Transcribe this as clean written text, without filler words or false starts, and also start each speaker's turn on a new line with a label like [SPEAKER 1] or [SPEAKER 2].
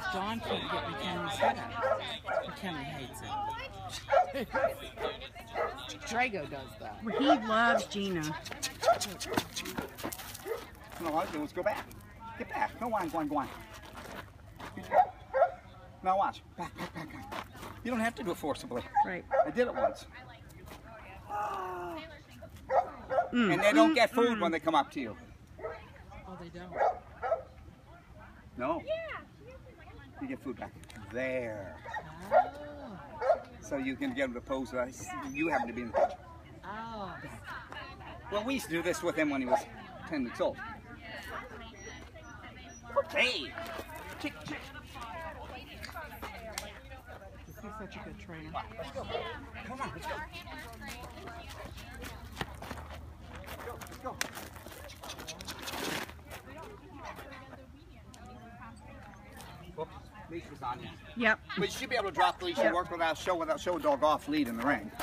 [SPEAKER 1] John can't get McKenny's head up. McKenny hates it. Drago does that.
[SPEAKER 2] He loves Gina.
[SPEAKER 3] No, all I do is go back. Get back. No, go on, go on. Now watch. Back. You don't have to do it forcibly.
[SPEAKER 2] Right.
[SPEAKER 3] I did it once. And they don't get food when they come up to you.
[SPEAKER 1] Oh, they don't.
[SPEAKER 3] No. You get food back there.
[SPEAKER 1] Oh.
[SPEAKER 3] So you can get them to pose that you happen to be in the picture.
[SPEAKER 1] Oh.
[SPEAKER 3] Well, we used to do this with him when he was 10 weeks old. Hey! Chick.
[SPEAKER 1] He's such a good trainer.
[SPEAKER 3] Let's go. Come on, let's go. Let's go. Whoops, leash was on you.
[SPEAKER 2] Yep.
[SPEAKER 3] But you should be able to drop the leash and work without show a dog off lead in the ring.